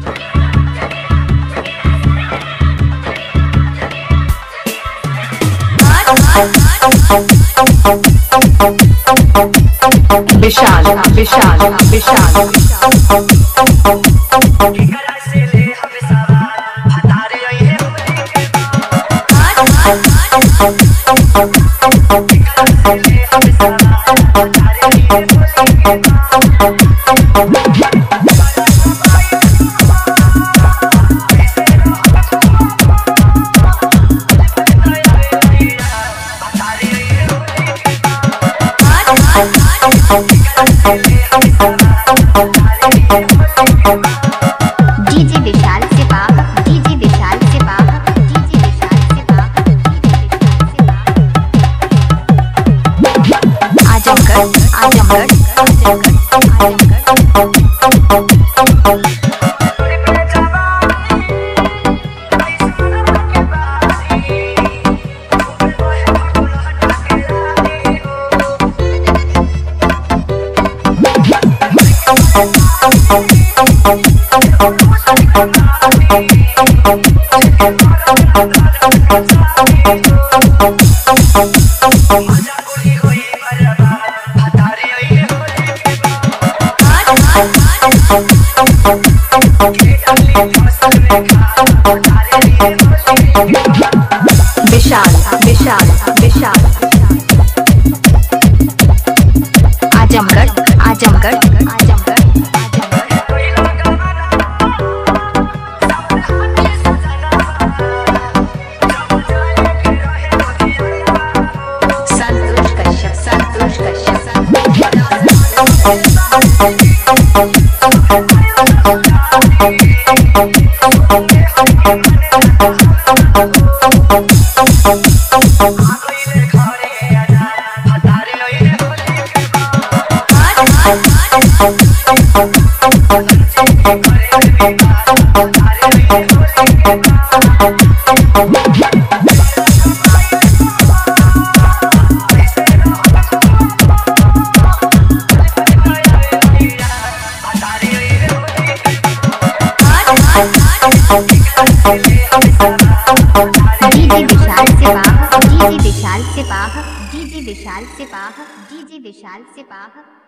विशाल विशाल विशाल DJ Vishal से बाहर, DJ Vishal से बाहर, डीजे विशाल से बाहर, आजमगढ़ आजमगढ़ विशाल विशाल विशाल आजमगढ़ आजमगढ़ आजमगढ़ संतोष कश्यप संतोष कश्यप डीजे विशाल से बाहर, डीजे विशाल से बाहर, डीजे विशाल से बाहर, डीजे विशाल से बाहर।